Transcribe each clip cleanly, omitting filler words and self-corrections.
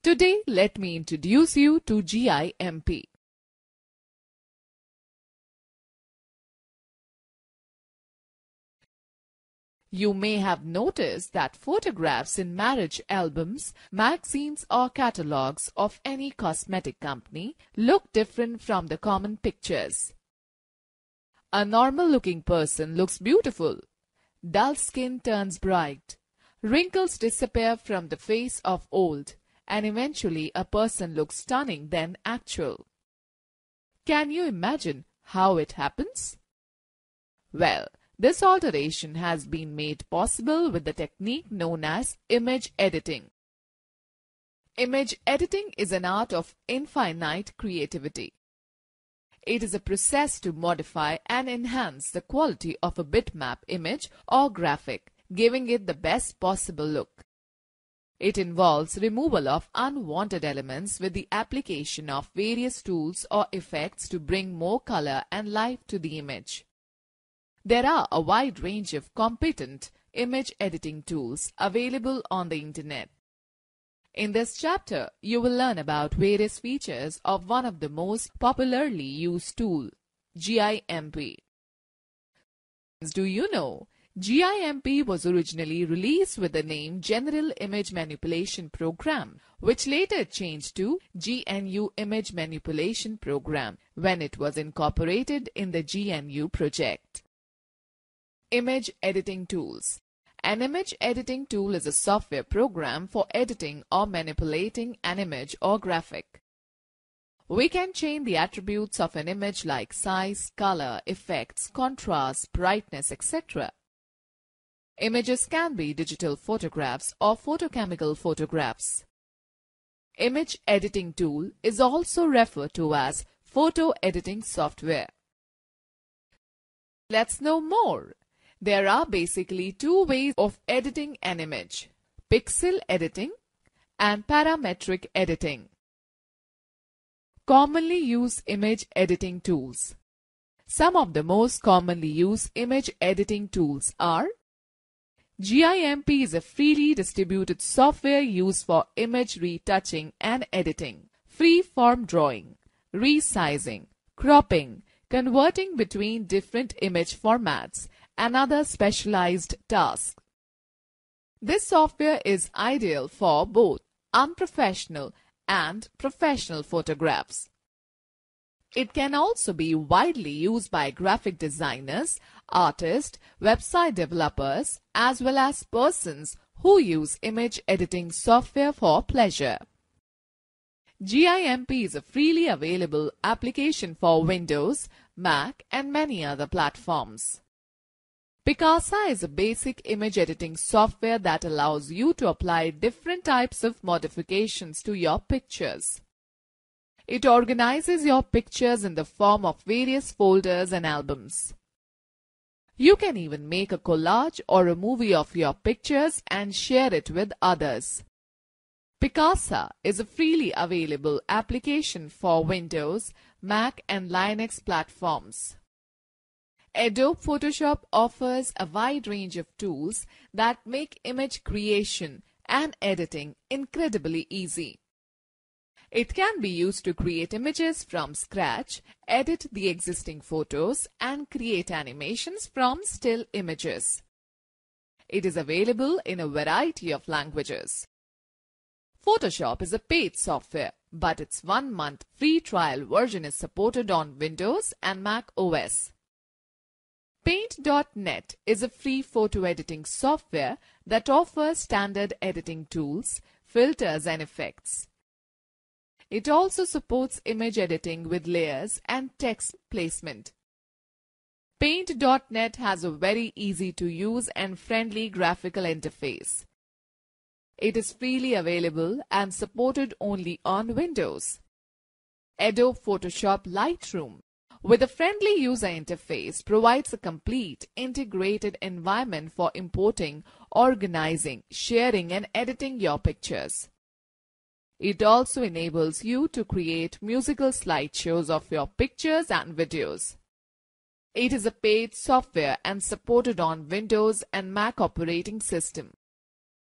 Today, let me introduce you to GIMP. You may have noticed that photographs in marriage albums, magazines or catalogs of any cosmetic company look different from the common pictures. A normal-looking person looks beautiful. Dull skin turns bright. Wrinkles disappear from the face of old, and eventually a person looks stunning than actual. Can you imagine how it happens? Well, this alteration has been made possible with the technique known as image editing. Image editing is an art of infinite creativity. It is a process to modify and enhance the quality of a bitmap image or graphic, giving it the best possible look. It involves removal of unwanted elements with the application of various tools or effects to bring more color and life to the image. There are a wide range of competent image editing tools available on the internet. In this chapter, you will learn about various features of one of the most popularly used tools, GIMP. Do you know, GIMP was originally released with the name GNU Image Manipulation Program, which later changed to GNU Image Manipulation Program when it was incorporated in the GNU project. Image editing tools. An image editing tool is a software program for editing or manipulating an image or graphic. We can change the attributes of an image like size, color, effects, contrast, brightness, etc. Images can be digital photographs or photochemical photographs. Image editing tool is also referred to as photo editing software. Let's know more. There are basically two ways of editing an image: pixel editing and parametric editing. Commonly used image editing tools. Some of the most commonly used image editing tools are: GIMP is a freely distributed software used for image retouching and editing, free-form drawing, resizing, cropping, converting between different image formats, and other specialized tasks. This software is ideal for both unprofessional and professional photographs. It can also be widely used by graphic designers, artists, website developers, as well as persons who use image editing software for pleasure. GIMP is a freely available application for Windows, Mac, and many other platforms. Picasa is a basic image editing software that allows you to apply different types of modifications to your pictures. It organizes your pictures in the form of various folders and albums. You can even make a collage or a movie of your pictures and share it with others. Picasa is a freely available application for Windows, Mac, and Linux platforms. Adobe Photoshop offers a wide range of tools that make image creation and editing incredibly easy. It can be used to create images from scratch, edit the existing photos, and create animations from still images. It is available in a variety of languages. Photoshop is a paid software, but its 1-month free trial version is supported on Windows and Mac OS. Paint.net is a free photo editing software that offers standard editing tools, filters, and effects. It also supports image editing with layers and text placement. Paint.net has a very easy to use and friendly graphical interface. It is freely available and supported only on Windows. Adobe Photoshop Lightroom, with a friendly user interface, provides a complete integrated environment for importing, organizing, sharing, and editing your pictures. It also enables you to create musical slideshows of your pictures and videos. It is a paid software and supported on Windows and Mac operating system.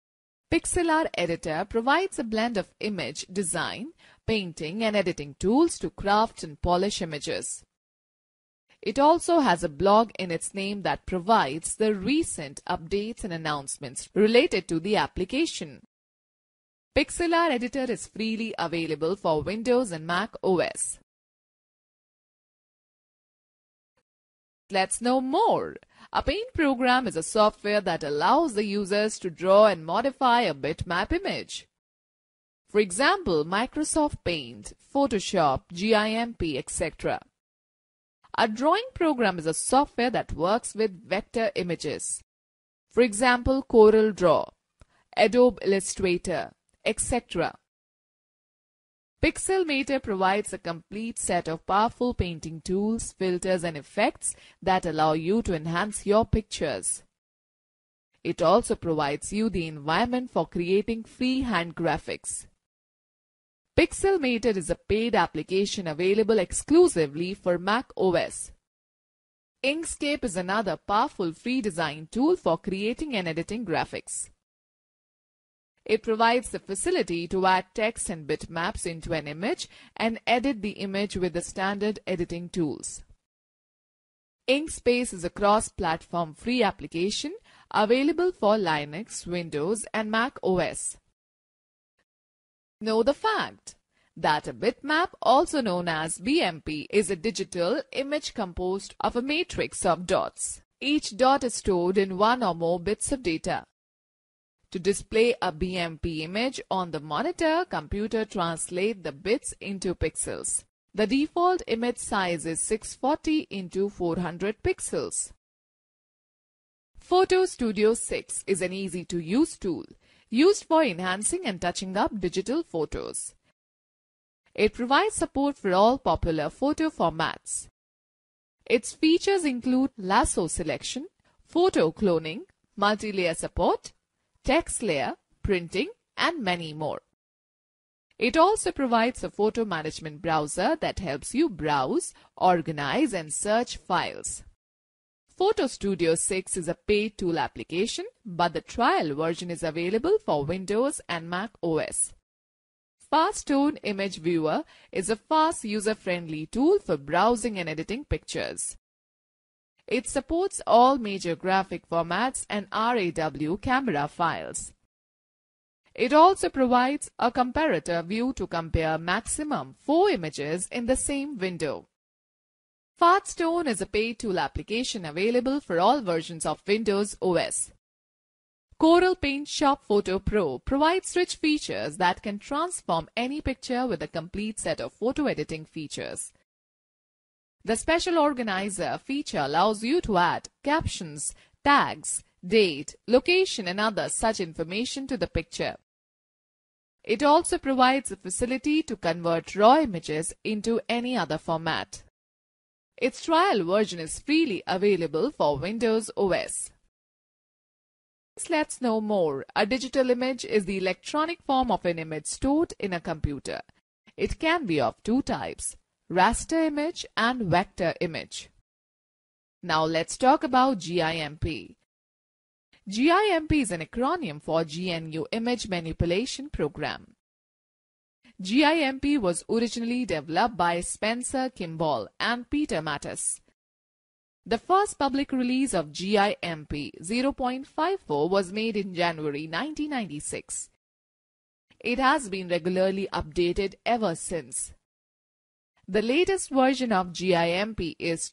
Pixlr Editor provides a blend of image design, painting and editing tools to craft and polish images. It also has a blog in its name that provides the recent updates and announcements related to the application. Pixlr Editor is freely available for Windows and Mac OS. Let's know more. A paint program is a software that allows the users to draw and modify a bitmap image. For example, Microsoft Paint, Photoshop, GIMP, etc. A drawing program is a software that works with vector images. For example, Corel Draw, Adobe Illustrator, etc. Pixelmator provides a complete set of powerful painting tools, filters and effects that allow you to enhance your pictures. It also provides you the environment for creating freehand graphics. Pixelmator is a paid application available exclusively for Mac OS. Inkscape is another powerful free design tool for creating and editing graphics. It provides the facility to add text and bitmaps into an image and edit the image with the standard editing tools. Inkspace is a cross-platform free application available for Linux, Windows and Mac OS. Know the fact that a bitmap, also known as BMP, is a digital image composed of a matrix of dots. Each dot is stored in one or more bits of data. To display a BMP image on the monitor, computer translates the bits into pixels. The default image size is 640 into 400 pixels. Photo Studio 6 is an easy-to-use tool used for enhancing and touching up digital photos. It provides support for all popular photo formats. Its features include lasso selection, photo cloning, multi-layer support, text layer, printing, and many more. It also provides a photo management browser that helps you browse, organize, and search files. Photo Studio 6 is a paid tool application, but the trial version is available for Windows and Mac OS. Fast Tone Image Viewer is a fast, user-friendly tool for browsing and editing pictures. It supports all major graphic formats and RAW camera files. It also provides a comparator view to compare maximum 4 images in the same window. Faststone is a paid tool application available for all versions of Windows OS. Corel Paint Shop Photo Pro provides rich features that can transform any picture with a complete set of photo editing features. The Special Organizer feature allows you to add captions, tags, date, location and other such information to the picture. It also provides a facility to convert raw images into any other format. Its trial version is freely available for Windows OS. Let's know more. A digital image is the electronic form of an image stored in a computer. It can be of two types, raster image and vector image. Now let's talk about GIMP. GIMP is an acronym for GNU Image Manipulation Program. GIMP was originally developed by Spencer Kimball and Peter Mattis. The first public release of GIMP 0.54 was made in January 1996. It has been regularly updated ever since. The latest version of GIMP is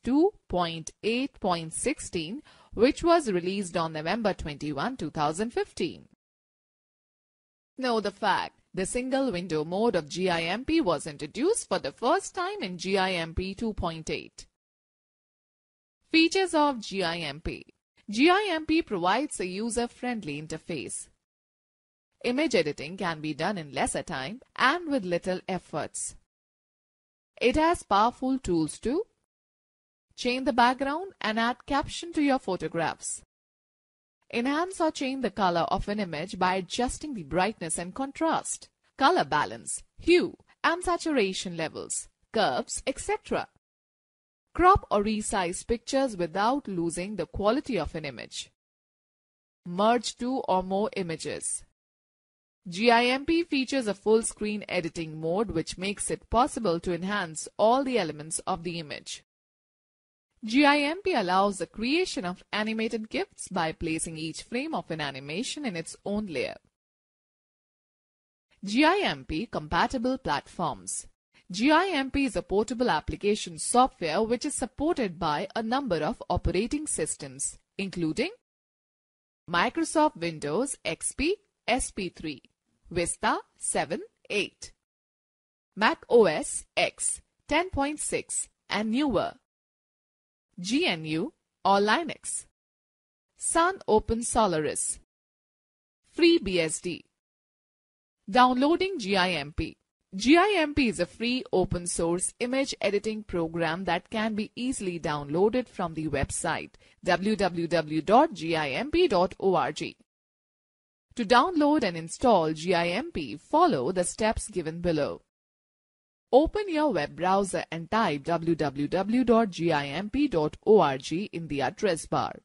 2.8.16, which was released on November 21, 2015. Know the fact. The single window mode of GIMP was introduced for the first time in GIMP 2.8. Features of GIMP. GIMP provides a user-friendly interface. Image editing can be done in lesser time and with little efforts. It has powerful tools to change the background and add caption to your photographs. Enhance or change the color of an image by adjusting the brightness and contrast, color balance, hue and saturation levels, curves, etc. Crop or resize pictures without losing the quality of an image. Merge two or more images. GIMP features a full-screen editing mode which makes it possible to enhance all the elements of the image. GIMP allows the creation of animated GIFs by placing each frame of an animation in its own layer. GIMP compatible platforms. GIMP is a portable application software which is supported by a number of operating systems, including Microsoft Windows XP, SP3, Vista 7, 8, Mac OS X 10.6 and newer, GNU or Linux, Sun Open Solaris, FreeBSD. Downloading GIMP. GIMP is a free open-source image editing program that can be easily downloaded from the website www.gimp.org. To download and install GIMP, follow the steps given below. Open your web browser and type www.gimp.org in the address bar.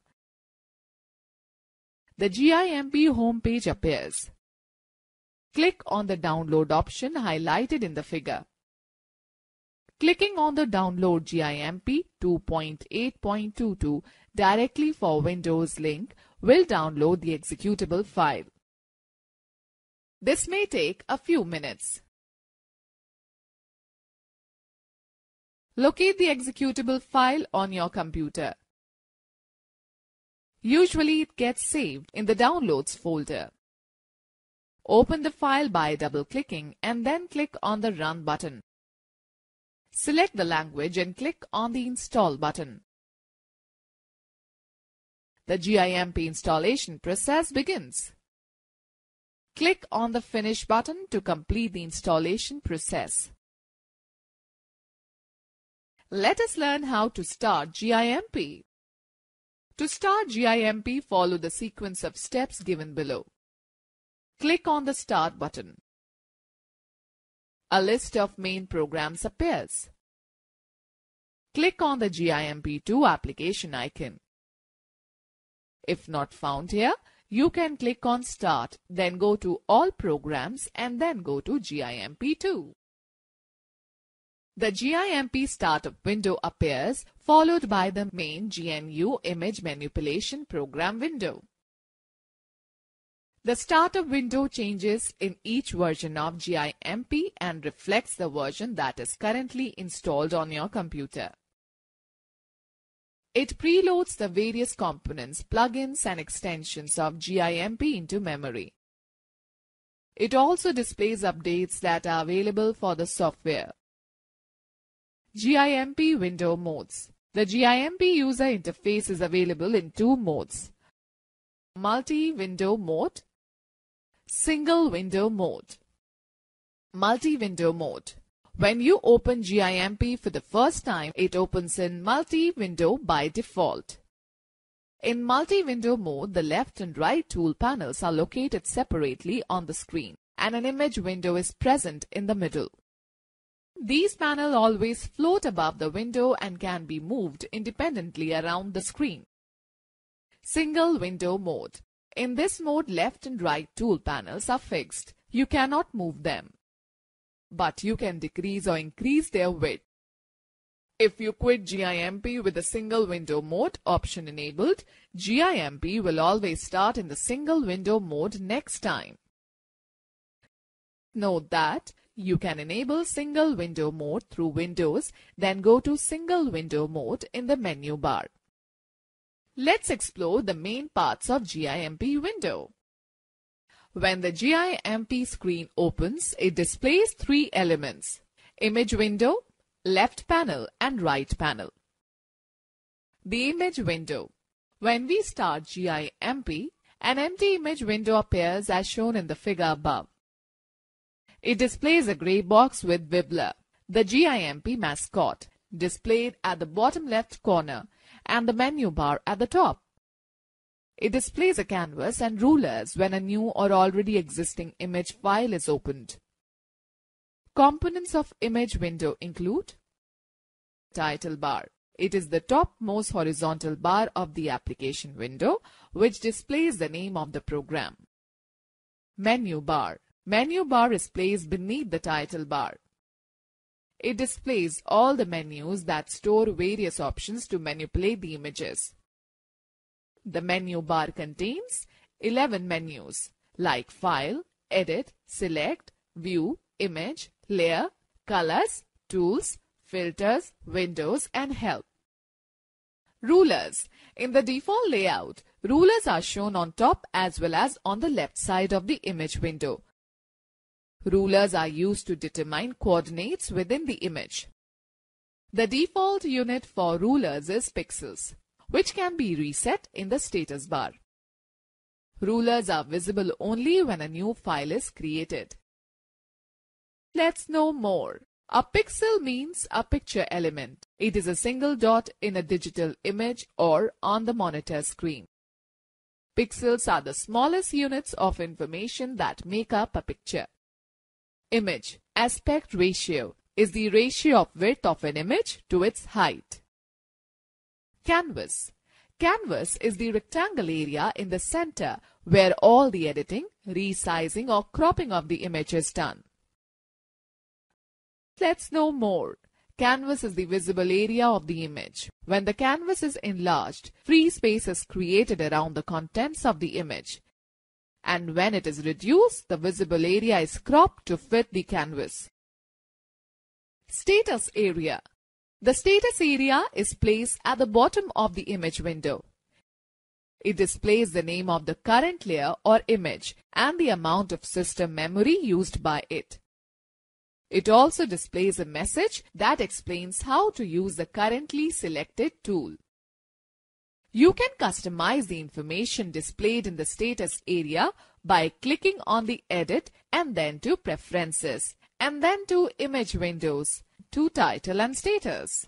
The GIMP homepage appears. Click on the download option highlighted in the figure. Clicking on the Download GIMP 2.8.22 directly for Windows link will download the executable file. This may take a few minutes. Locate the executable file on your computer. Usually it gets saved in the Downloads folder. Open the file by double-clicking and then click on the Run button. Select the language and click on the Install button. The GIMP installation process begins. Click on the Finish button to complete the installation process. Let us learn how to start GIMP. To start GIMP, follow the sequence of steps given below. Click on the Start button. A list of main programs appears. Click on the GIMP2 application icon. If not found here, you can click on Start, then go to All Programs and then go to GIMP2. The GIMP startup window appears, followed by the main GNU Image Manipulation Program window. The startup window changes in each version of GIMP and reflects the version that is currently installed on your computer. It preloads the various components, plugins and extensions of GIMP into memory. It also displays updates that are available for the software. GIMP window modes. The GIMP user interface is available in two modes: multi-window mode, single window mode. Multi-window mode. When you open GIMP for the first time, it opens in multi-window by default. In multi-window mode, the left and right tool panels are located separately on the screen, and an image window is present in the middle. These panels always float above the window and can be moved independently around the screen. Single window mode. In this mode, left and right tool panels are fixed. You cannot move them, but you can decrease or increase their width. If you quit GIMP with the single window mode option enabled, GIMP will always start in the single window mode next time. Note that you can enable single window mode through Windows, then go to single window mode in the menu bar. Let's explore the main parts of GIMP window. When the GIMP screen opens, it displays three elements: image window, left panel and right panel. The image window. When we start GIMP, an empty image window appears as shown in the figure above. It displays a gray box with Wibbler, the GIMP mascot, displayed at the bottom left corner, and the menu bar at the top. It displays a canvas and rulers when a new or already existing image file is opened. Components of image window include title bar. It is the topmost horizontal bar of the application window, which displays the name of the program. Menu bar. Menu bar is placed beneath the title bar. It displays all the menus that store various options to manipulate the images. The menu bar contains 11 menus like File, Edit, Select, View, Image, Layer, Colors, Tools, Filters, Windows, and Help. Rulers. In the default layout, rulers are shown on top as well as on the left side of the image window. Rulers are used to determine coordinates within the image. The default unit for rulers is pixels, which can be reset in the status bar. Rulers are visible only when a new file is created. Let's know more. A pixel means a picture element. It is a single dot in a digital image or on the monitor screen. Pixels are the smallest units of information that make up a picture. Image aspect ratio is the ratio of width of an image to its height. Canvas. Canvas is the rectangle area in the center where all the editing, resizing or cropping of the image is done. Let's know more. Canvas is the visible area of the image. When the canvas is enlarged, free space is created around the contents of the image. And when it is reduced, the visible area is cropped to fit the canvas. Status area. The status area is placed at the bottom of the image window. It displays the name of the current layer or image and the amount of system memory used by it. It also displays a message that explains how to use the currently selected tool. You can customize the information displayed in the status area by clicking on the Edit and then to Preferences and then to Image Windows, to Title and Status.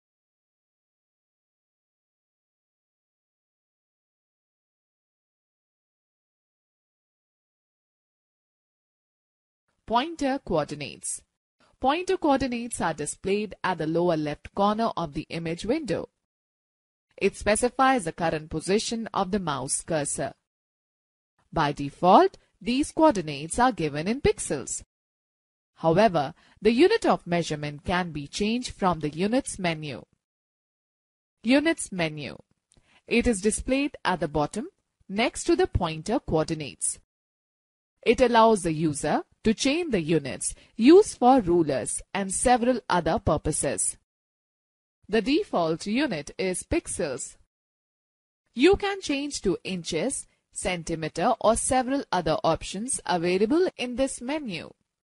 Pointer coordinates. Pointer coordinates are displayed at the lower left corner of the image window. It specifies the current position of the mouse cursor. By default, these coordinates are given in pixels. However, the unit of measurement can be changed from the Units menu. Units menu. It is displayed at the bottom next to the pointer coordinates. It allows the user to change the units used for rulers and several other purposes. The default unit is pixels. You can change to inches, centimeter or several other options available in this menu.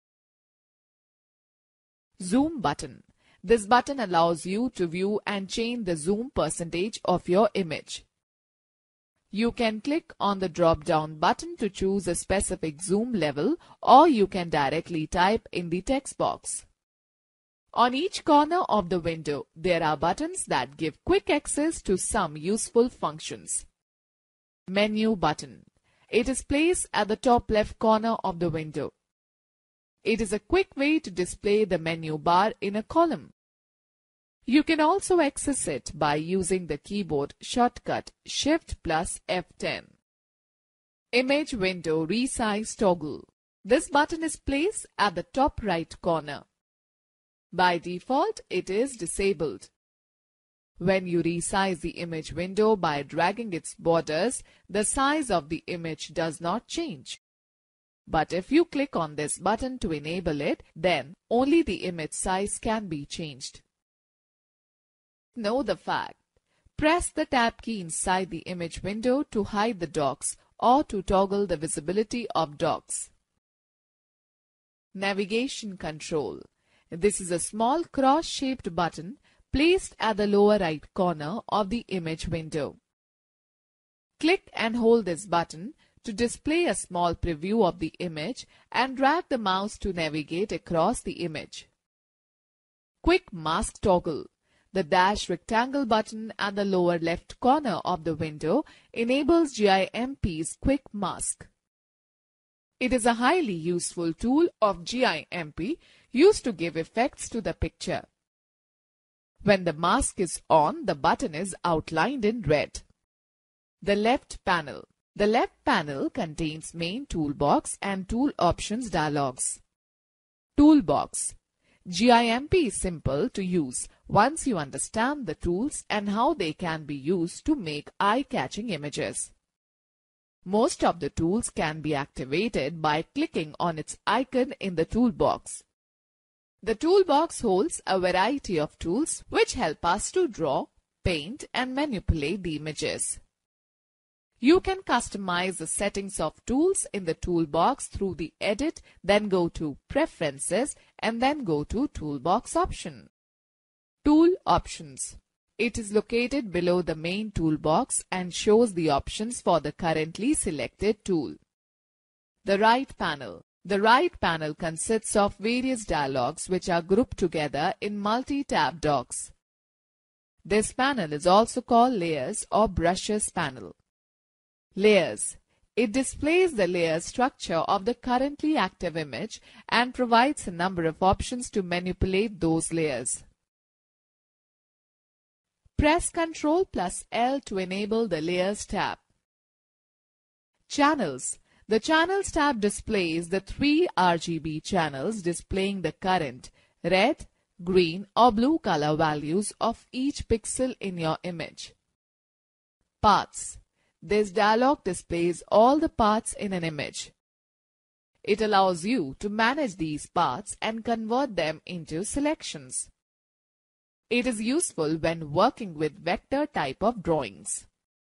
Zoom button. This button allows you to view and change the zoom percentage of your image. You can click on the drop-down button to choose a specific zoom level, or you can directly type in the text box. On each corner of the window, there are buttons that give quick access to some useful functions. Menu button. It is placed at the top left corner of the window. It is a quick way to display the menu bar in a column. You can also access it by using the keyboard shortcut Shift plus F10. Image window resize toggle. This button is placed at the top right corner. By default, it is disabled. When you resize the image window by dragging its borders, the size of the image does not change. But if you click on this button to enable it, then only the image size can be changed. Know the fact. Press the tab key inside the image window to hide the docs or to toggle the visibility of docs. Navigation control. This is a small cross-shaped button placed at the lower right corner of the image window. Click and hold this button to display a small preview of the image and drag the mouse to navigate across the image. Quick mask toggle. The dash rectangle button at the lower left corner of the window enables GIMP's quick mask. It is a highly useful tool of GIMP used to give effects to the picture. When the mask is on, the button is outlined in red. The left panel. The left panel contains main toolbox and tool options dialogs. Toolbox. GIMP is simple to use once you understand the tools and how they can be used to make eye-catching images. Most of the tools can be activated by clicking on its icon in the toolbox. The toolbox holds a variety of tools which help us to draw, paint, and manipulate the images. You can customize the settings of tools in the toolbox through the Edit, then go to Preferences, and then go to Toolbox option. Tool Options. It is located below the main toolbox and shows the options for the currently selected tool. The right panel. The right panel consists of various dialogs which are grouped together in multi-tab docs. This panel is also called Layers or Brushes panel. Layers. It displays the layer structure of the currently active image and provides a number of options to manipulate those layers. Press Ctrl+L to enable the Layers tab. Channels. The Channels tab displays the 3 RGB channels displaying the current red, green or blue color values of each pixel in your image. Paths. This dialog displays all the paths in an image. It allows you to manage these paths and convert them into selections. It is useful when working with vector type of drawings.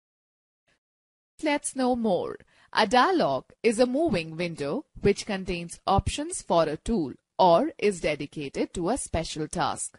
Let's know more. A dialog is a moving window which contains options for a tool or is dedicated to a special task.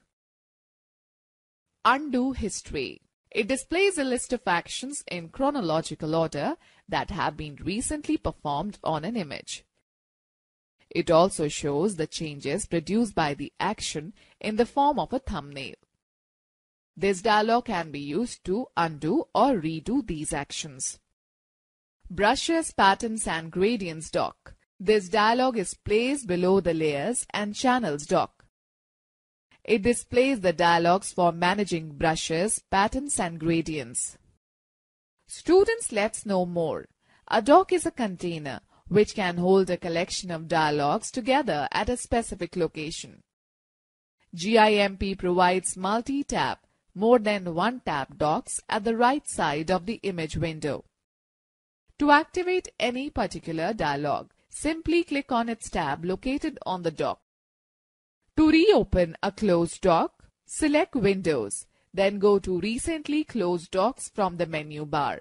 Undo history. It displays a list of actions in chronological order that have been recently performed on an image. It also shows the changes produced by the action in the form of a thumbnail. This dialog can be used to undo or redo these actions. Brushes, Patterns and Gradients dock. This dialog is placed below the Layers and Channels dock. It displays the dialogs for managing brushes, patterns and gradients. Students, let's know more. A dock is a container which can hold a collection of dialogs together at a specific location. GIMP provides multi-tab, more than one tab docks at the right side of the image window. To activate any particular dialog, simply click on its tab located on the dock. To reopen a closed dock, select Windows, then go to Recently Closed Docs from the menu bar.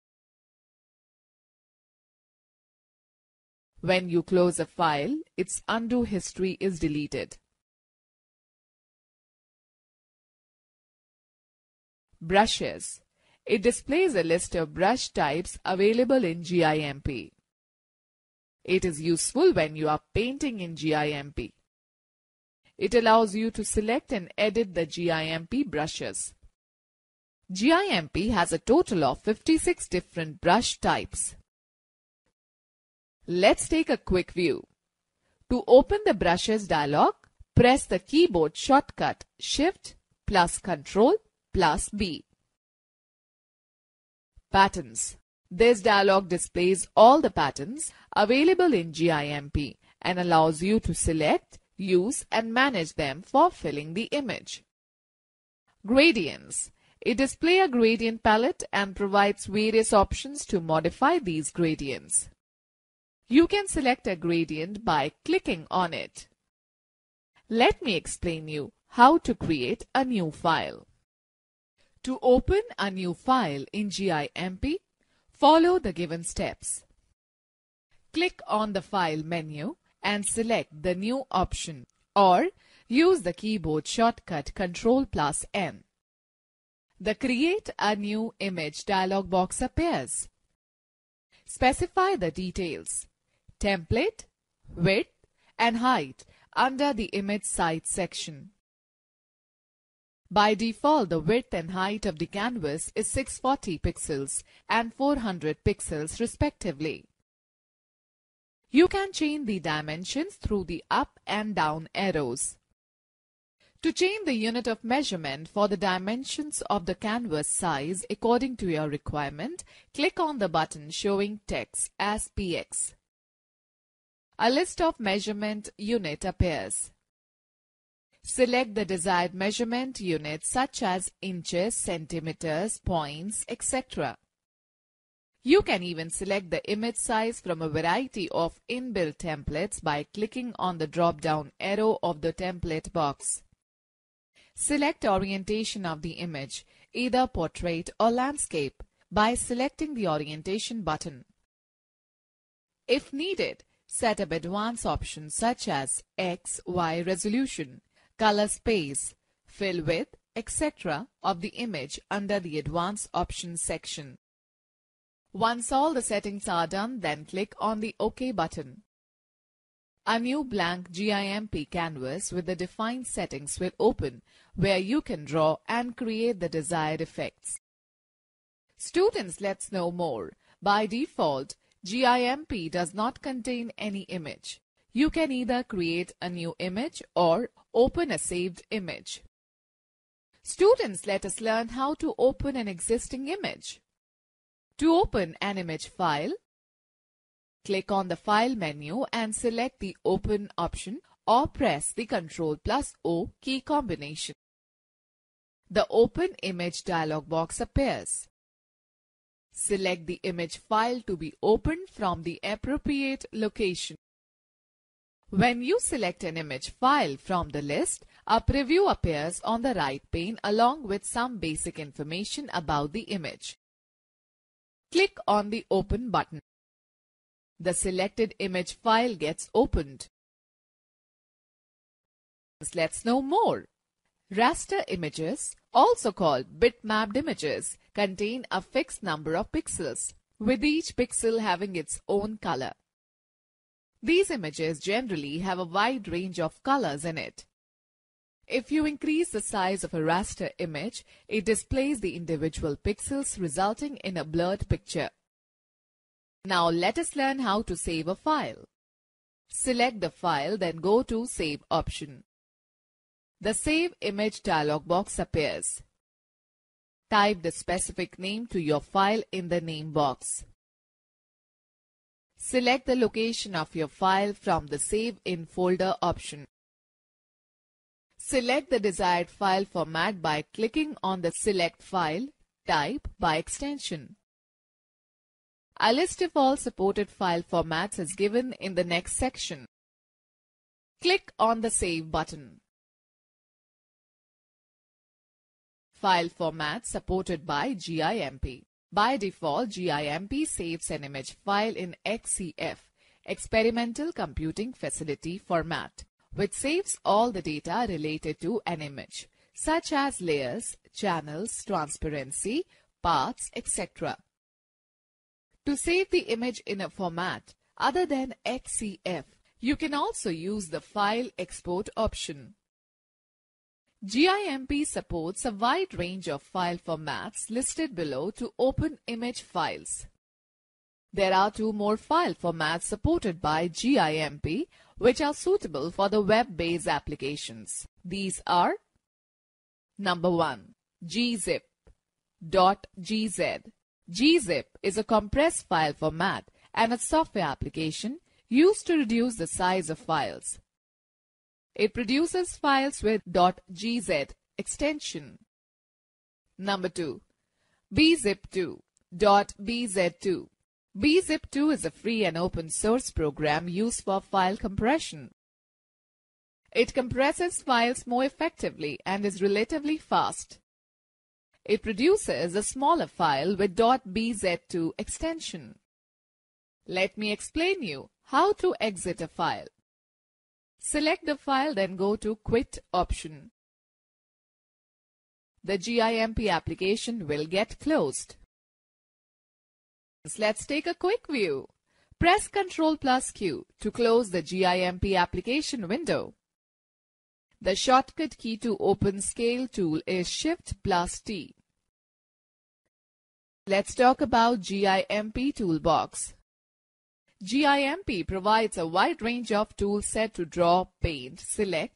When you close a file, its undo history is deleted. Brushes. It displays a list of brush types available in GIMP. It is useful when you are painting in GIMP. It allows you to select and edit the GIMP brushes. GIMP has a total of 56 different brush types. Let's take a quick view. To open the Brushes dialog, press the keyboard shortcut Shift plus Ctrl plus B. Patterns. This dialog displays all the patterns available in GIMP and allows you to select, use and manage them for filling the image. Gradients. It displays a gradient palette and provides various options to modify these gradients. You can select a gradient by clicking on it. Let me explain you how to create a new file. To open a new file in GIMP, follow the given steps. Click on the File menu and select the New option or use the keyboard shortcut Ctrl+N. The Create a New Image dialog box appears. Specify the details, template, width and height under the Image Size section. By default, the width and height of the canvas is 640 pixels and 400 pixels respectively. You can change the dimensions through the up and down arrows. To change the unit of measurement for the dimensions of the canvas size according to your requirement, click on the button showing text as px. A list of measurement unit appears. Select the desired measurement units such as inches, centimeters, points, etc. You can even select the image size from a variety of inbuilt templates by clicking on the drop-down arrow of the template box. Select orientation of the image, either portrait or landscape, by selecting the orientation button. If needed, set up advanced options such as X, Y resolution, color space, fill width, etc. of the image under the Advanced Options section. Once all the settings are done, then click on the OK button. A new blank GIMP canvas with the defined settings will open, where you can draw and create the desired effects. Students, let's know more. By default, GIMP does not contain any image. You can either create a new image or open a saved image. Students, let us learn how to open an existing image. To open an image file, click on the File menu and select the Open option or press the Ctrl+O key combination. The Open Image dialog box appears. Select the image file to be opened from the appropriate location. When you select an image file from the list, a preview appears on the right pane along with some basic information about the image. Click on the Open button. The selected image file gets opened. Let's know more. Raster images, also called bitmapped images, contain a fixed number of pixels, with each pixel having its own color. These images generally have a wide range of colors in it. If you increase the size of a raster image, it displays the individual pixels, resulting in a blurred picture. Now let us learn how to save a file. Select the file, then go to Save option. The Save Image dialog box appears. Type the specific name to your file in the name box. Select the location of your file from the Save in Folder option. Select the desired file format by clicking on the Select File Type by extension. A list of all supported file formats is given in the next section. Click on the Save button. File format supported by GIMP. By default, GIMP saves an image file in XCF, Experimental Computing Facility format, which saves all the data related to an image, such as layers, channels, transparency, paths, etc. To save the image in a format other than XCF, you can also use the File Export option. GIMP supports a wide range of file formats listed below to open image files. There are two more file formats supported by GIMP which are suitable for the web-based applications. These are: Number 1. gzip. .gz. Gzip is a compressed file format and a software application used to reduce the size of files. It produces files with .gz extension. Number 2. bzip2. .bz2. bzip2 is a free and open source program used for file compression. It compresses files more effectively and is relatively fast. It produces a smaller file with .bz2 extension. Let me explain you how to exit a file. Select the file, then go to Quit option. The GIMP application will get closed. Let's take a quick view. Press Ctrl+Q to close the GIMP application window. The shortcut key to open Scale tool is Shift+T. Let's talk about GIMP Toolbox. GIMP provides a wide range of tool set to draw, paint, select,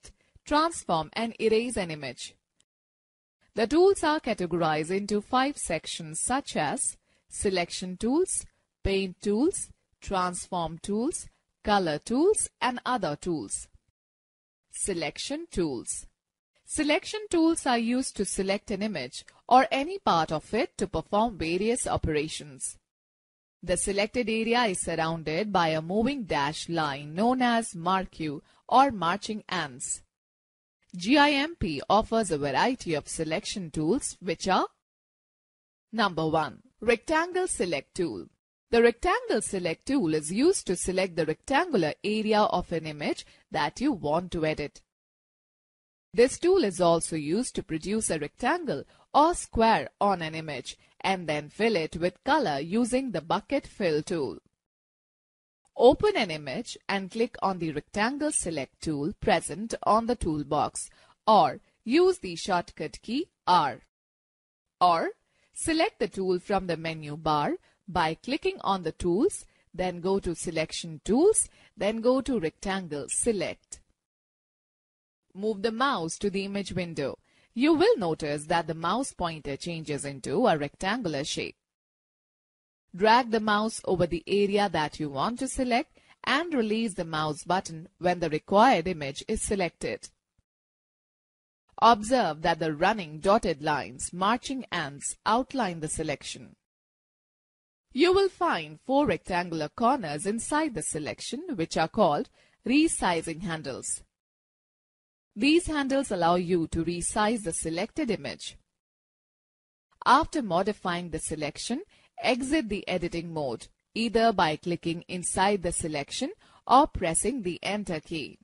transform and erase an image. The tools are categorized into 5 sections such as Selection Tools, Paint Tools, Transform Tools, Color Tools, and other tools. Selection Tools. Selection tools are used to select an image or any part of it to perform various operations. The selected area is surrounded by a moving dashed line known as marquee or marching ants. GIMP offers a variety of selection tools which are: Number 1. Rectangle Select Tool. The Rectangle Select tool is used to select the rectangular area of an image that you want to edit. This tool is also used to produce a rectangle or square on an image and then fill it with color using the Bucket Fill tool. Open an image and click on the Rectangle Select tool present on the toolbox, or use the shortcut key R. Or select the tool from the menu bar by clicking on the tools, then go to Selection Tools, then go to Rectangle Select. Move the mouse to the image window. You will notice that the mouse pointer changes into a rectangular shape. Drag the mouse over the area that you want to select and release the mouse button when the required image is selected. Observe that the running dotted lines, marching ants, outline the selection. You will find 4 rectangular corners inside the selection which are called resizing handles. These handles allow you to resize the selected image. After modifying the selection, exit the editing mode, either by clicking inside the selection or pressing the Enter key.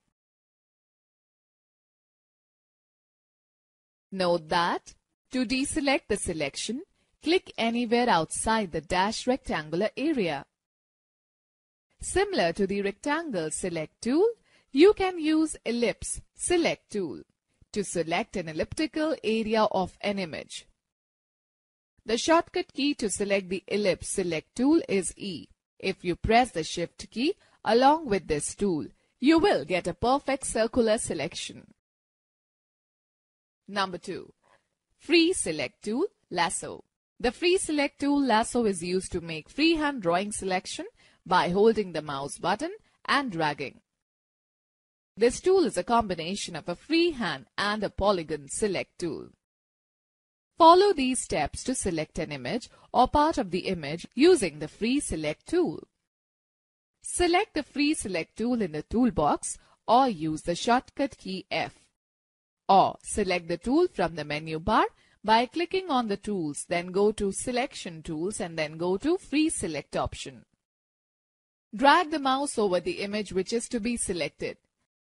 Note that to deselect the selection, click anywhere outside the dashed rectangular area. Similar to the Rectangle Select tool, you can use Ellipse Select tool to select an elliptical area of an image. The shortcut key to select the Ellipse Select tool is E. If you press the Shift key along with this tool, you will get a perfect circular selection. Number 2. Free Select tool, Lasso. The Free Select tool Lasso is used to make freehand drawing selection by holding the mouse button and dragging. This tool is a combination of a freehand and a polygon select tool. Follow these steps to select an image or part of the image using the Free Select tool. Select the Free Select tool in the toolbox or use the shortcut key F. Or select the tool from the menu bar by clicking on the tools, then go to Selection Tools and then go to Free Select option. Drag the mouse over the image which is to be selected.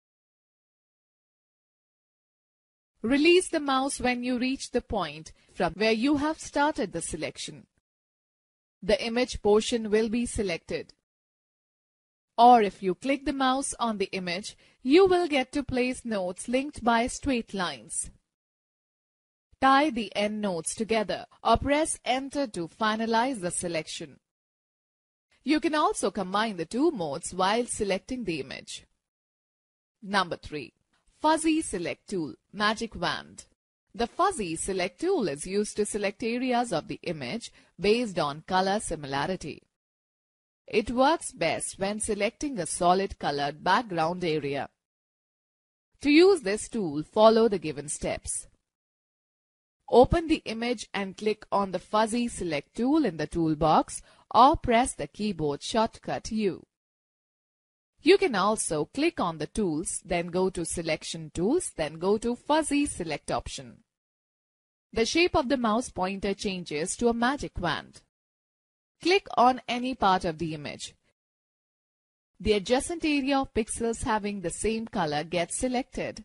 Release the mouse when you reach the point from where you have started the selection. The image portion will be selected. Or if you click the mouse on the image, you will get to place notes linked by straight lines. Tie the end notes together or press Enter to finalize the selection. You can also combine the two modes while selecting the image. Number 3. Fuzzy Select tool, Magic Wand. The Fuzzy Select tool is used to select areas of the image based on color similarity. It works best when selecting a solid colored background area. To use this tool, follow the given steps. Open the image and click on the Fuzzy Select tool in the toolbox or press the keyboard shortcut U. You can also click on the tools, then go to Selection Tools, then go to Fuzzy Select option. The shape of the mouse pointer changes to a magic wand. Click on any part of the image. The adjacent area of pixels having the same color gets selected.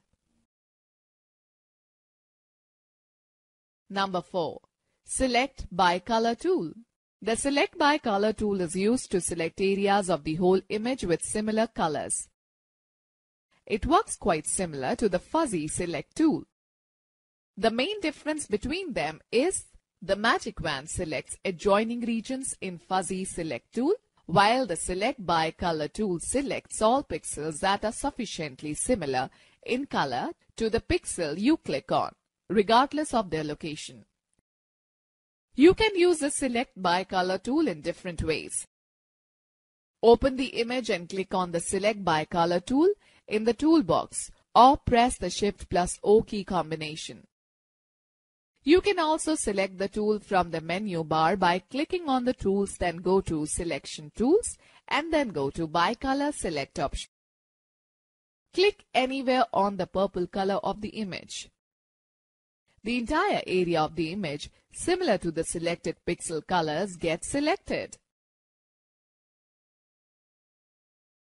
Number 4. Select by Color tool. The Select by Color tool is used to select areas of the whole image with similar colors. It works quite similar to the Fuzzy Select tool. The main difference between them is the Magic Wand selects adjoining regions in Fuzzy Select tool, while the Select by Color tool selects all pixels that are sufficiently similar in color to the pixel you click on, regardless of their location. You can use the Select by Color tool in different ways. Open the image and click on the Select by Color tool in the toolbox or press the Shift+O key combination. You can also select the tool from the menu bar by clicking on the tools, then go to Selection Tools and then go to By Color Select option. Click anywhere on the purple color of the image. The entire area of the image, similar to the selected pixel colors, gets selected.